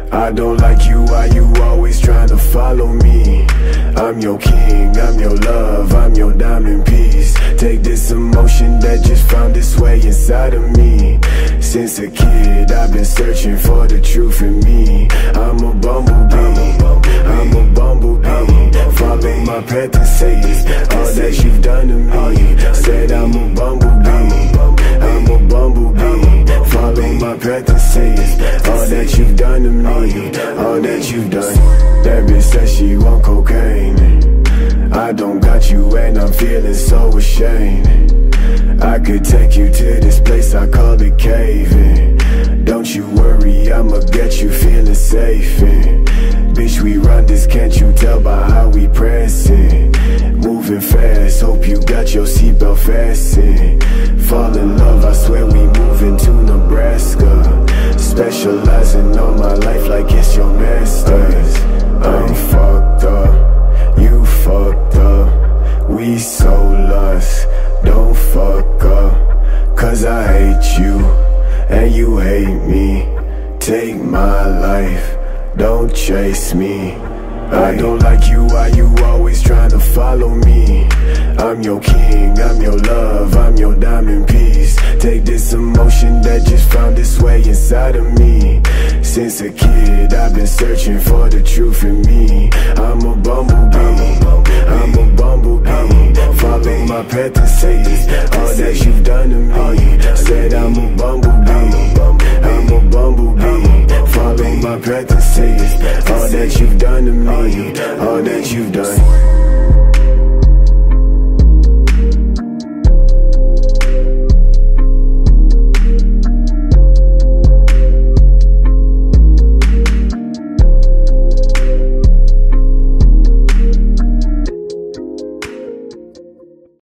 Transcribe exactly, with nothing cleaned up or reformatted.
I don't like you, why you always trying to follow me? I'm your king, I'm your love, I'm your diamond piece. Take this emotion that just found its way inside of me. Since a kid, I've been searching for the truth in me. I'm a bumblebee, I'm a bumblebee. Follow my path and say all that you've done to me. Said I'm a bumblebee, I'm a bumblebee. Follow my path and say all that you've done to me, all that you've done. That bitch said she want cocaine. I don't got you and I'm feeling so ashamed. I could take you to this place, I call it caving. Don't you worry, I'ma get you feeling safe in. Bitch, we run this, can't you tell by how we pressing? Moving fast, hope you got your seatbelt fastened. Fall in love, I swear we moving to Nebraska. Specializing on my life like it's your masters. I'm fucked up, you fucked up. We so lost, don't fuck up. Cause I hate you, and you hate me. Take my life, don't chase me. I don't like you, why you always trying to follow me? I'm your king, I'm your love, I'm your diamond piece. Take this emotion that just found its way inside of me. Since a kid, I've been searching for the truth in me. I'm a bumblebee, I'm a bumblebee. Follow my path and say all that you've done to me. Said I'm a bumblebee, I'm a bumblebee. Follow my path and say all that you've done to me, all that you've done.